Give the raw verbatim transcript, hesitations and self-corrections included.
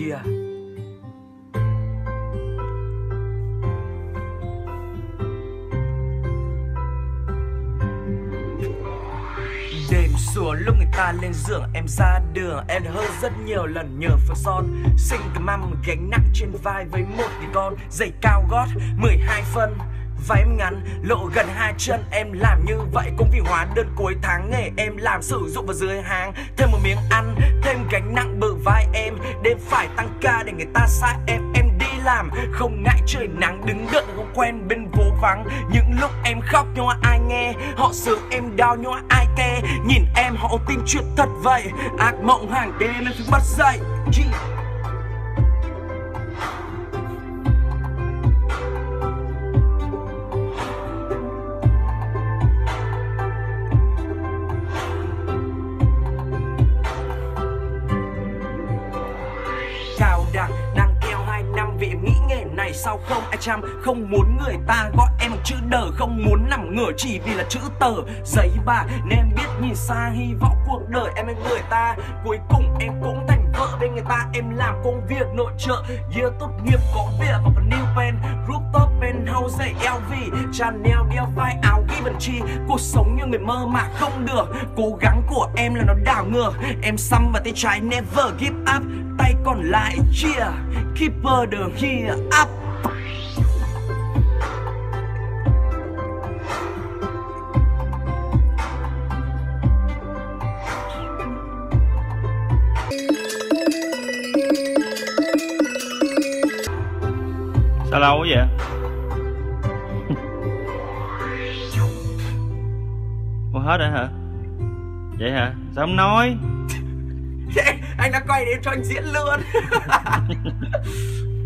Yeah. Đêm xuống lúc người ta lên giường, em ra đường em đã hơi rất nhiều lần nhờ phấn son. Sinh cái măm gánh nặng trên vai với một cái con giày cao gót mười hai phân. Váy em ngắn lộ gần hai chân, em làm như vậy cũng vì hóa đơn cuối tháng. Nghề em làm sử dụng vào dưới hàng, thêm một miếng ăn, thêm gánh nặng bự vai em. Đêm phải tăng ca để người ta sai em, em đi làm không ngại trời nắng, đứng đợi không quen bên phố vắng. Những lúc em khóc nhưng mà ai nghe, họ sướng em đau nhưng mà ai ke. Nhìn em họ tin chuyện thật vậy, ác mộng hàng đêm em phải bật dậy. Cao đẳng đang keo hai năm vì em nghĩ nghề này sau không ai chăm. Không muốn người ta gọi em bằng chữ đờ, không muốn nằm ngửa chỉ vì là chữ tờ giấy bà. Nên em biết nhìn xa hy vọng cuộc đời em với người ta. Cuối cùng em cũng thành vợ bên người ta. Em làm công việc nội trợ, year tốt nghiệp có việc vào phần new pen. Rooftop penthouse giày lờ vê, Chanel đeo vai áo Givenchy. Cuộc sống như người mơ mà không được, cố gắng của em là nó đảo ngược. Em xăm vào tay trái never give up, tay còn lại chia keeper đường here up. Sao lâu quá vậy? Ủa hết rồi hả? Vậy hả? Sao không nói? Thế anh đã quay để em cho anh diễn luôn.